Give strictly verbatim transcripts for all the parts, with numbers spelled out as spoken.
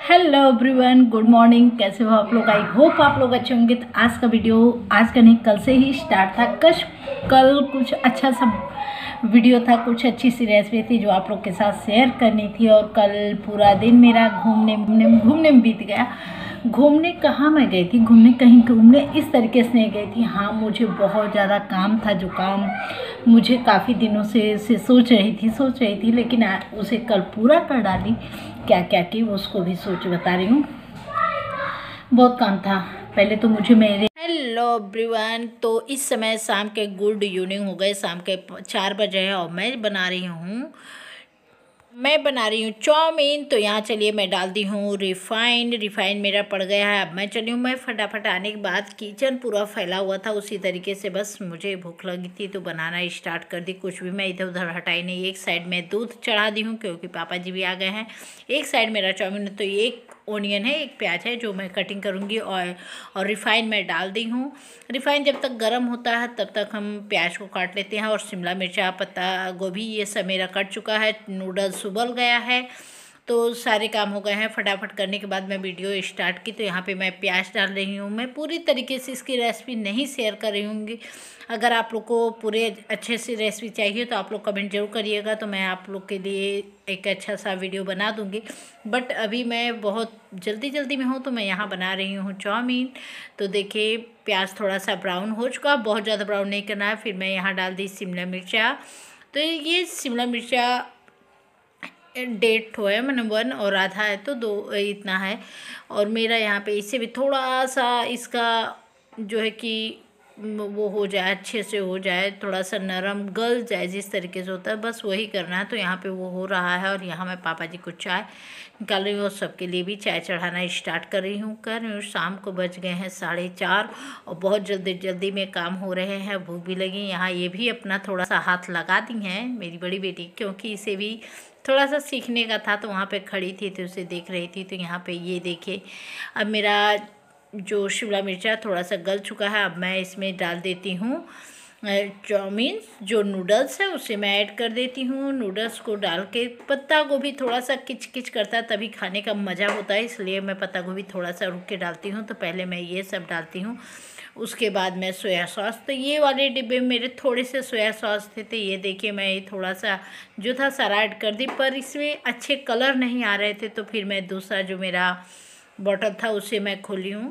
Hello everyone, good morning. कैसे हो आप लोग? आई होप आप लोग अच्छे होंगे। तो आज का वीडियो आज का नहीं, कल से ही स्टार्ट था। कश कल कुछ अच्छा सा वीडियो था, कुछ अच्छी सी रेसिपी थी जो आप लोग के साथ शेयर करनी थी। और कल पूरा दिन मेरा घूमने घूमने घूमने में बीत गया। घूमने कहाँ मैं गई थी? घूमने कहीं घूमने इस तरीके से नहीं गई थी। हाँ, मुझे बहुत ज़्यादा काम था, जो काम मुझे काफ़ी दिनों से से सोच रही थी सोच रही थी लेकिन उसे कल पूरा कर डाली। क्या क्या की उसको भी सोच बता रही हूँ। बहुत काम था। पहले तो मुझे मेरे हेलो एवरीवन, तो इस समय शाम के गुड इवनिंग हो गए, शाम के चार बजे हैं और मैं बना रही हूँ मैं बना रही हूँ चाउमीन। तो यहाँ चलिए मैं डाल दी हूँ रिफाइंड रिफाइंड मेरा पड़ गया है। अब मैं चली हूँ, मैं फटाफट आने के बाद किचन पूरा फैला हुआ था उसी तरीके से, बस मुझे भूख लगी थी तो बनाना स्टार्ट कर दी। कुछ भी मैं इधर उधर हटाई नहीं। एक साइड में दूध चढ़ा दी हूँ क्योंकि पापा जी भी आ गए हैं। एक साइड मेरा चाउमीन, तो एक ओनियन है, एक प्याज है जो मैं कटिंग करूँगी। और और रिफाइंड मैं डाल दी हूँ। रिफाइंड जब तक गर्म होता है तब तक हम प्याज को काट लेते हैं। और शिमला मिर्चा, पत्ता गोभी, ये सब मेरा कट चुका है। नूडल्स उबल गया है, तो सारे काम हो गए हैं। फटाफट करने के बाद मैं वीडियो स्टार्ट की। तो यहाँ पे मैं प्याज डाल रही हूँ। मैं पूरी तरीके से इसकी रेसिपी नहीं शेयर कर रही हूँगी। अगर आप लोग को पूरे अच्छे से रेसिपी चाहिए तो आप लोग कमेंट जरूर करिएगा, तो मैं आप लोग के लिए एक अच्छा सा वीडियो बना दूँगी। बट अभी मैं बहुत जल्दी जल्दी में हूँ तो मैं यहाँ बना रही हूँ चाउमीन। तो देखिए प्याज थोड़ा सा ब्राउन हो चुका, बहुत ज़्यादा ब्राउन नहीं करना है। फिर मैं यहाँ डाल दी शिमला मिर्चा। तो ये शिमला मिर्चा डेढ़ ठो है, मैंने वन और आधा है तो दो इतना है। और मेरा यहाँ पे इससे भी थोड़ा सा इसका जो है कि वो हो जाए, अच्छे से हो जाए, थोड़ा सा नरम गल जाए, जिस तरीके से होता है बस वही करना है। तो यहाँ पे वो हो रहा है। और यहाँ मैं पापा जी को चाय निकाल रही हूँ और सबके लिए भी चाय चढ़ाना स्टार्ट कर रही हूँ कर रही हूँ शाम को बज गए हैं साढ़े चार और बहुत जल्दी जल्दी में काम हो रहे हैं। भूख भी लगी। यहाँ ये भी अपना थोड़ा सा हाथ लगा दी हैं मेरी बड़ी बेटी, क्योंकि इसे भी थोड़ा सा सीखने का था। तो वहाँ पे खड़ी थी तो उसे देख रही थी। तो यहाँ पे ये देखिए अब मेरा जो शिमला मिर्चा थोड़ा सा गल चुका है। अब मैं इसमें डाल देती हूँ चाउमीन, जो नूडल्स है उसे मैं ऐड कर देती हूँ। नूडल्स को डाल के, पत्ता गोभी थोड़ा सा किच किच करता है तभी खाने का मज़ा होता है, इसलिए मैं पत्ता गोभी थोड़ा सा रुक के डालती हूँ। तो पहले मैं ये सब डालती हूँ, उसके बाद मैं सोया सॉस। तो ये वाले डिब्बे में मेरे थोड़े से सोया सॉस थे, तो ये देखिए मैं ये थोड़ा सा जो था सारा ऐड कर दी। पर इसमें अच्छे कलर नहीं आ रहे थे तो फिर मैं दूसरा जो मेरा बॉटल था उसे मैं खोली हूँ,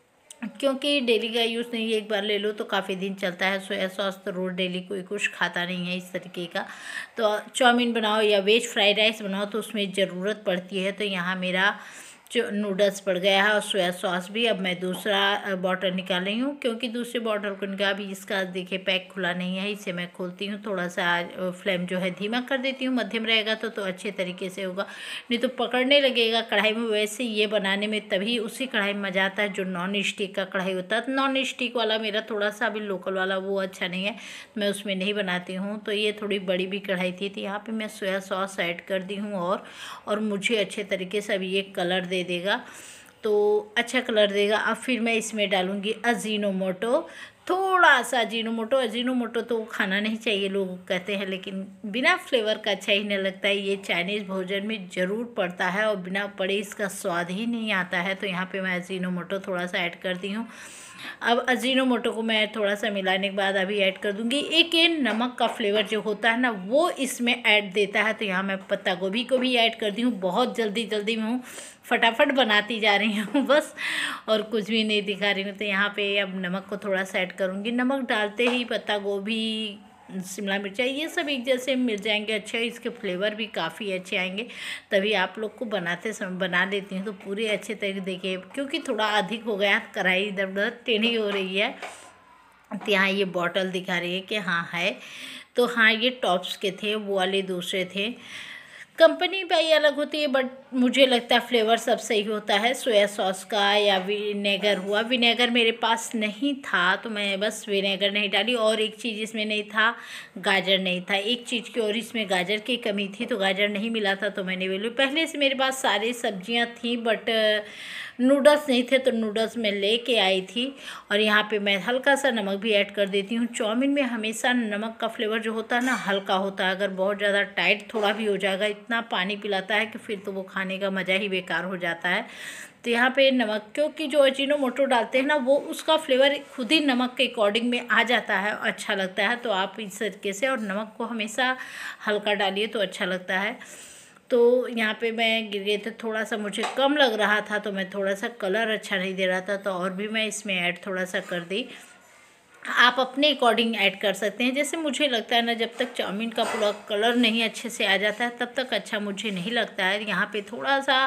क्योंकि डेली का यूज़ नहीं, एक बार ले लो तो काफ़ी दिन चलता है। सोया सॉस तो रोज़ डेली कोई कुछ खाता नहीं है इस तरीके का। तो चाउमीन बनाओ या वेज फ्राइड राइस बनाओ तो उसमें ज़रूरत पड़ती है। तो यहाँ मेरा जो नूडल्स पड़ गया है और सोया सॉस भी। अब मैं दूसरा बॉटल निकाल रही हूँ, क्योंकि दूसरे बॉटल को निकाल भी, इसका देखिए पैक खुला नहीं है, इसे मैं खोलती हूँ। थोड़ा सा फ्लेम जो है धीमा कर देती हूँ, मध्यम रहेगा तो तो अच्छे तरीके से होगा, नहीं तो पकड़ने लगेगा कढ़ाई में। वैसे ये बनाने में तभी उसी कढ़ाई में मज़ा आता है जो नॉन स्टिक का कढ़ाई होता है। नॉन स्टिक वाला मेरा थोड़ा सा भी लोकल वाला वो अच्छा नहीं है, मैं उसमें नहीं बनाती हूँ। तो ये थोड़ी बड़ी भी कढ़ाई थी। तो यहाँ पर मैं सोया सॉस ऐड कर दी हूँ और और मुझे अच्छे तरीके से अभी ये कलर दे देगा, तो अच्छा कलर देगा। अब फिर मैं इसमें डालूँगी अजीनोमोटो, थोड़ा सा अजीनोमोटो। अजीनोमोटो तो खाना नहीं चाहिए लोग कहते हैं, लेकिन बिना फ्लेवर का अच्छा ही नहीं लगता है। ये चाइनीज़ भोजन में ज़रूर पड़ता है और बिना पड़े इसका स्वाद ही नहीं आता है। तो यहाँ पे मैं अजीनोमोटो थोड़ा सा ऐड करती हूँ। अब अजीनोमोटो को मैं थोड़ा सा मिलाने के बाद अभी ऐड कर दूंगी। एक ये नमक का फ्लेवर जो होता है ना वो इसमें ऐड देता है। तो यहाँ मैं पत्ता गोभी को भी ऐड कर दी हूँ। बहुत जल्दी जल्दी में हूँ, फटाफट बनाती जा रही हूँ बस, और कुछ भी नहीं दिखा रही हूँ। तो यहाँ पे अब नमक को थोड़ा सा ऐड करूँगी। नमक डालते ही पत्ता गोभी, शिमला मिर्चा ये सब एक जैसे मिल जाएंगे, अच्छे इसके फ्लेवर भी काफ़ी अच्छे आएंगे। तभी आप लोग को बनाते समय बना देती हूँ तो पूरे अच्छे तरीके देखिए, क्योंकि थोड़ा अधिक हो गया, कढ़ाई इधर उधर टेढ़ी हो रही है। तो यहाँ ये बॉटल दिखा रही है कि हाँ है। तो हाँ ये टॉप्स के थे, वो वाले दूसरे थे। कंपनी भाई अलग होती है, बट मुझे लगता है फ्लेवर सब सही होता है। सोया सॉस का या विनेगर हुआ, विनेगर मेरे पास नहीं था तो मैं बस विनेगर नहीं डाली। और एक चीज़ इसमें नहीं था, गाजर नहीं था एक चीज़ की, और इसमें गाजर की कमी थी तो गाजर नहीं मिला था तो मैंने ले ली। पहले से मेरे पास सारी सब्जियां थी बट नूडल्स नहीं थे तो नूडल्स मैं लेके आई थी। और यहाँ पे मैं हल्का सा नमक भी ऐड कर देती हूँ। चाउमीन में हमेशा नमक का फ्लेवर जो होता है ना हल्का होता है, अगर बहुत ज़्यादा टाइट थोड़ा भी हो जाएगा इतना पानी पिलाता है कि फिर तो वो खाने का मज़ा ही बेकार हो जाता है। तो यहाँ पे नमक, क्योंकि जो अजीनोमोटो डालते हैं ना वो उसका फ्लेवर खुद ही नमक के अकॉर्डिंग में आ जाता है, अच्छा लगता है। तो आप इस तरीके से, और नमक को हमेशा हल्का डालिए तो अच्छा लगता है। तो यहाँ पे मैं गिर गए थे, थोड़ा सा मुझे कम लग रहा था, तो मैं थोड़ा सा कलर अच्छा नहीं दे रहा था, तो और भी मैं इसमें ऐड थोड़ा सा कर दी। आप अपने अकॉर्डिंग ऐड कर सकते हैं। जैसे मुझे लगता है ना, जब तक चाउमीन का पूरा कलर नहीं अच्छे से आ जाता है तब तक अच्छा मुझे नहीं लगता है। यहाँ पे थोड़ा सा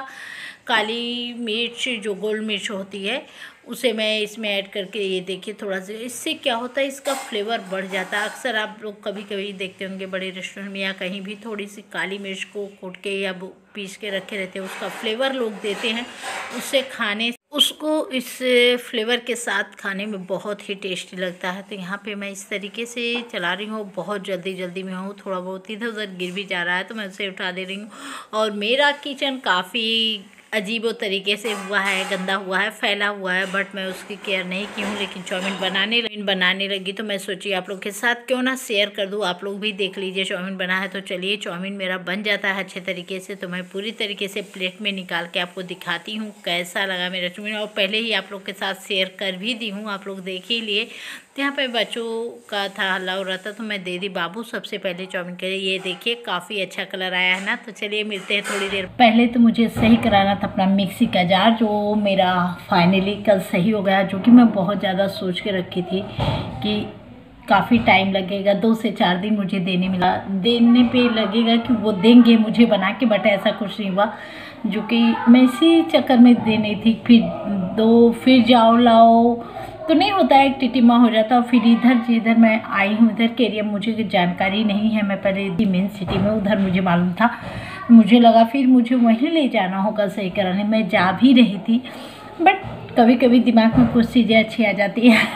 काली मिर्च, जो गोल मिर्च होती है, उसे मैं इसमें ऐड करके, ये देखिए थोड़ा सा, इससे क्या होता है इसका फ्लेवर बढ़ जाता है। अक्सर आप लोग कभी कभी देखते होंगे बड़े रेस्टोरेंट में या कहीं भी, थोड़ी सी काली मिर्च को कूट के या पीस के रखे रहते हैं, उसका फ्लेवर लोग देते हैं, उससे खाने उसको इस फ्लेवर के साथ खाने में बहुत ही टेस्टी लगता है। तो यहाँ पे मैं इस तरीके से चला रही हूँ, बहुत जल्दी जल्दी में हूँ, थोड़ा बहुत इधर उधर गिर भी जा रहा है तो मैं उसे उठा दे रही हूँ। और मेरा किचन काफ़ी अजीबो तरीके से हुआ है, गंदा हुआ है, फैला हुआ है, बट मैं उसकी केयर नहीं की हूँ। लेकिन चाउमीन बनाने बनाने लगी तो मैं सोची आप लोग के साथ क्यों ना शेयर कर दूँ, आप लोग भी देख लीजिए चाउमीन बना है। तो चलिए, चाउमीन मेरा बन जाता है अच्छे तरीके से, तो मैं पूरी तरीके से प्लेट में निकाल के आपको दिखाती हूँ कैसा लगा मेरा चाउमीन। और पहले ही आप लोग के साथ शेयर कर भी दी हूँ, आप लोग देख ही लिए। यहाँ पे बच्चों का था, हल्ला हो रहा था, तो मैं दे दी बाबू सबसे पहले चाउमीन के। ये देखिए काफ़ी अच्छा कलर आया है ना। तो चलिए मिलते हैं थोड़ी देर। पहले तो मुझे सही कराना था अपना मिक्सी का जार, जो मेरा फाइनली कल सही हो गया, जो कि मैं बहुत ज़्यादा सोच के रखी थी कि काफ़ी टाइम लगेगा, दो से चार दिन मुझे देने मिला देने पे लगेगा कि वो देंगे मुझे बना के, बट ऐसा कुछ नहीं हुआ, जो कि मैं इसी चक्कर में देनी थी। फिर दो, फिर जाओ लाओ तो नहीं होता है, एक टिटिमा हो जाता। और फिर इधर जिधर मैं आई हूँ, इधर के एरिया मुझे जानकारी नहीं है, मैं पहले मेन सिटी में, उधर मुझे मालूम था, मुझे लगा फिर मुझे वहीं ले जाना होगा सही कराने। मैं जा भी रही थी, बट कभी कभी दिमाग में कुछ चीज़ें अच्छी आ जाती है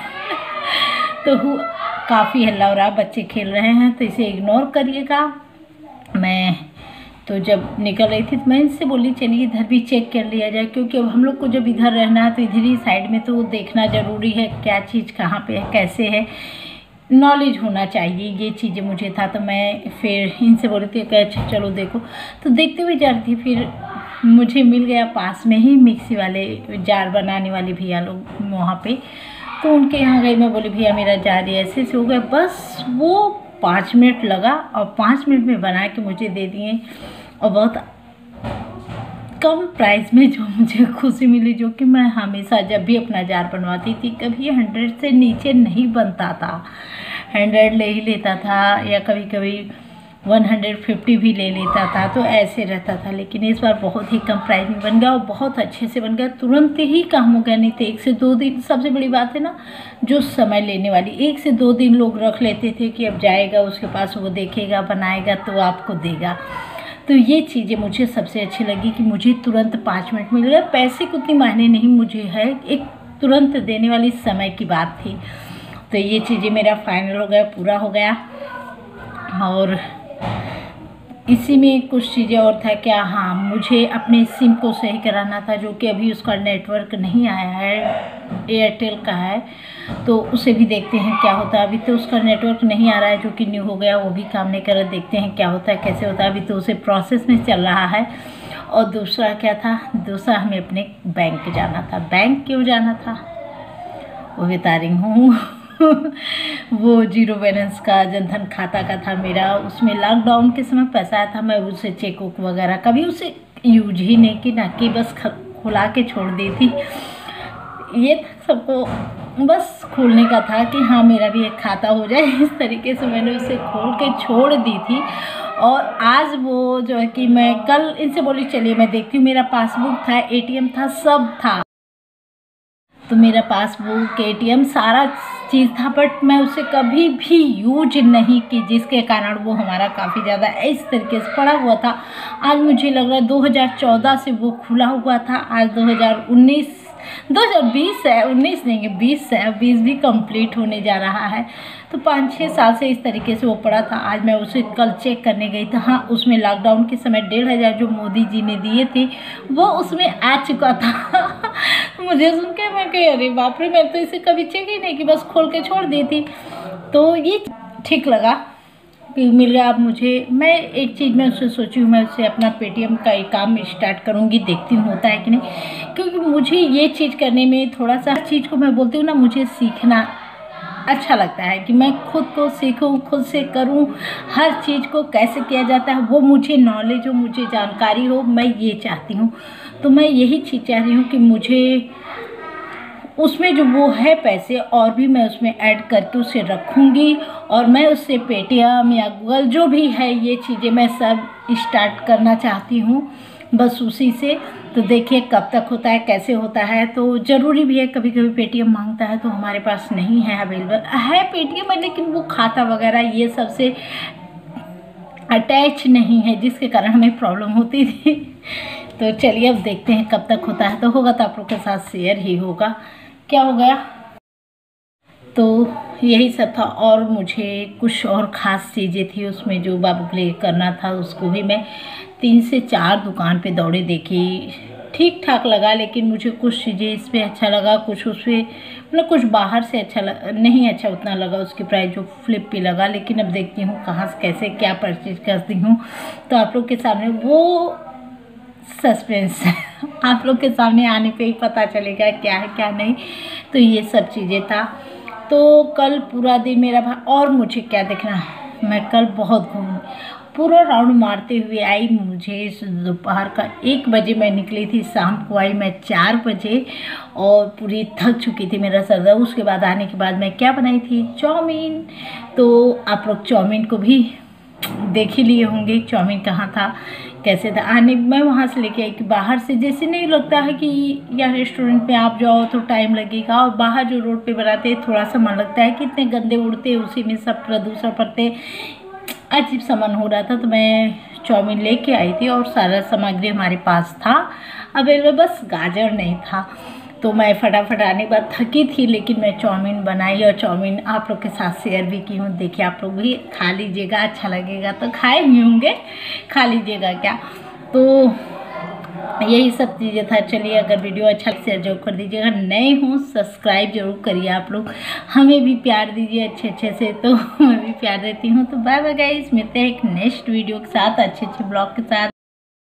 तो काफ़ी हल्ला हो रहा, बच्चे खेल रहे हैं तो इसे इग्नोर करिएगा। मैं तो जब निकल रही थी तो मैं इनसे बोली चलिए इधर भी चेक कर लिया जाए, क्योंकि अब हम लोग को जब इधर रहना है तो इधर ही साइड में तो देखना ज़रूरी है, क्या चीज़ कहाँ पे है, कैसे है, नॉलेज होना चाहिए, ये चीज़ें मुझे था। तो मैं फिर इनसे बोली थी कि अच्छा चलो देखो, तो देखते हुए जा रही थी। फिर मुझे मिल गया पास में ही मिक्सी वाले, जार बनाने वाले भैया लोग वहाँ पे, तो उनके यहाँ गई। मैं बोली भैया मेरा जार ऐसे से हो गया, बस वो पाँच मिनट लगा और पाँच मिनट में बना के मुझे दे दिए। और बहुत कम प्राइस में जो मुझे खुशी मिली, जो कि मैं हमेशा जब भी अपना जार बनवाती थी कभी हंड्रेड से नीचे नहीं बनता था, हंड्रेड ले ही लेता था या कभी कभी वन हंड्रेड फिफ्टी भी ले लेता था, तो ऐसे रहता था। लेकिन इस बार बहुत ही कम प्राइस में बन गया और बहुत अच्छे से बन गया, तुरंत ही काम हो गया। नहीं तो एक से दो दिन, सबसे बड़ी बात है ना जो समय लेने वाली, एक से दो दिन लोग रख लेते थे कि अब जाएगा उसके पास, वो देखेगा, बनाएगा तो आपको देगा। तो ये चीज़ें मुझे सबसे अच्छी लगी कि मुझे तुरंत पाँच मिनट मिल गया, पैसे को उतनी मायने नहीं मुझे है, एक तुरंत देने वाली समय की बात थी। तो ये चीज़ें मेरा फाइनल हो गया, पूरा हो गया। और इसी में कुछ चीज़ें और था क्या, हाँ मुझे अपने सिम को सही कराना था, जो कि अभी उसका नेटवर्क नहीं आया है, एयरटेल का है, तो उसे भी देखते हैं क्या होता है। अभी तो उसका नेटवर्क नहीं आ रहा है, जो कि न्यू हो गया, वो भी काम नहीं कर रहा, देखते हैं क्या होता है कैसे होता है, अभी तो उसे प्रोसेस में चल रहा है। और दूसरा क्या था, दूसरा हमें अपने बैंक जाना था। बैंक क्यों जाना था वो बता रही हूँ वो जीरो बैलेंस का जनधन खाता का था मेरा, उसमें लॉकडाउन के समय पैसा आया था, मैं उसे चेक बुक वगैरह कभी उसे यूज ही नहीं की, ना कि बस खुला के छोड़ दी थी। ये सबको बस खोलने का था कि हाँ मेरा भी एक खाता हो जाए, इस तरीके से मैंने उसे खोल के छोड़ दी थी। और आज वो जो है कि मैं कल इनसे बोली चलिए मैं देखती हूँ, मेरा पासबुक था, एटीएम था, सब था, तो मेरा पासबुक, एटीएम, सारा चीज़ था, बट मैं उसे कभी भी यूज नहीं की, जिसके कारण वो हमारा काफ़ी ज़्यादा इस तरीके से पड़ा हुआ था। आज मुझे लग रहा है दो हज़ार चौदह से वो खुला हुआ था, आज दो हज़ार उन्नीस दो हज़ार बीस है, उन्नीस नहीं है बीस है, बीस भी कंप्लीट होने जा रहा है। तो पाँच छः साल से इस तरीके से वो पड़ा था। आज मैं उसे कल चेक करने गई थी, हाँ उसमें लॉकडाउन के समय डेढ़ हज़ार जो मोदी जी ने दिए थे वो उसमें आ चुका था मुझे सुन के मैं कही अरे बाप रे, मैं तो इसे कभी चेक ही नहीं की, बस खोल के छोड़ दी थी। तो ये ठीक लगा, कि मिल गया। अब मुझे, मैं एक चीज़ में उससे सोची हूँ, मैं उससे अपना पेटीएम का एक काम स्टार्ट करूँगी, देखती हूँ होता है कि नहीं। क्योंकि मुझे ये चीज़ करने में थोड़ा सा, चीज़ को मैं बोलती हूँ ना, मुझे सीखना अच्छा लगता है कि मैं खुद को सीखूं, खुद से करूं, हर चीज़ को कैसे किया जाता है वो मुझे नॉलेज हो, मुझे जानकारी हो, मैं ये चाहती हूँ। तो मैं यही चीज़ चाह रही हूँ कि मुझे उसमें जो वो है पैसे और भी मैं उसमें ऐड करके उसे रखूँगी, और मैं उससे पेटीएम या गूगल जो भी है ये चीज़ें मैं सब स्टार्ट करना चाहती हूँ, बस उसी से। तो देखिए कब तक होता है, कैसे होता है। तो ज़रूरी भी है, कभी कभी पेटीएम मांगता है तो हमारे पास नहीं है, अवेलेबल है पेटीएम है लेकिन वो खाता वगैरह ये सब से अटैच नहीं है, जिसके कारण हमें प्रॉब्लम होती थी। तो चलिए अब देखते हैं कब तक होता है। तो होगा तो आप लोग के साथ शेयर ही होगा। क्या हो गया, तो यही सब था। और मुझे कुछ और ख़ास चीज़ें थी उसमें जो बाबू के लिए करना था, उसको भी मैं तीन से चार दुकान पे दौड़े, देखी, ठीक ठाक लगा। लेकिन मुझे कुछ चीज़ें इस पर अच्छा लगा, कुछ उस पर मतलब कुछ बाहर से अच्छा लगा, नहीं अच्छा उतना लगा, उसकी प्राइस जो फ्लिप पे लगा। लेकिन अब देखती हूँ कहाँ से कैसे क्या परचेज करती हूँ, तो आप लोग के सामने वो सस्पेंस आप लोग के सामने आने पे ही पता चलेगा क्या है क्या नहीं। तो ये सब चीज़ें था। तो कल पूरा दिन मेरा भा... और मुझे क्या देखना है, मैं कल बहुत घूमी, पूरा राउंड मारते हुए आई। मुझे दोपहर का एक बजे मैं निकली थी, शाम को आई मैं चार बजे, और पूरी थक चुकी थी, मेरा सर दर्द। उसके बाद आने के बाद मैं क्या बनाई थी, चाउमीन। तो आप लोग चाउमीन को भी देख ही लिए होंगे, चाउमीन कहाँ था, कैसे था। आने मैं वहाँ से लेके आई कि बाहर से जैसे नहीं लगता है कि या रेस्टोरेंट में आप जाओ तो टाइम लगेगा, और बाहर जो रोड पे बनाते हैं थोड़ा सा मन लगता है कि इतने गंदे उड़ते हैं, उसी में सब प्रदूषण पड़ते, अजीब सा मन हो रहा था। तो मैं चाउमीन लेके आई थी और सारा सामग्री हमारे पास था अवेलेबल, बस गाजर नहीं था। तो मैं फटाफट आने के बाद थकी थी, लेकिन मैं चाउमीन बनाई और चाउमीन आप लोग के साथ शेयर भी की हूँ। देखिए आप लोग भी खा लीजिएगा, अच्छा लगेगा तो खाए भी होंगे, खा लीजिएगा क्या। तो यही सब चीज़ें था। चलिए अगर वीडियो अच्छा शेयर जरूर कर दीजिएगा, नए हों सब्सक्राइब जरूर करिए। आप लोग हमें भी प्यार दीजिए अच्छे अच्छे से, तो मैं भी प्यार देती हूँ। तो बाय बाय गाइस, मिलते हैं एक नेक्स्ट वीडियो के साथ, अच्छे अच्छे ब्लॉग के साथ।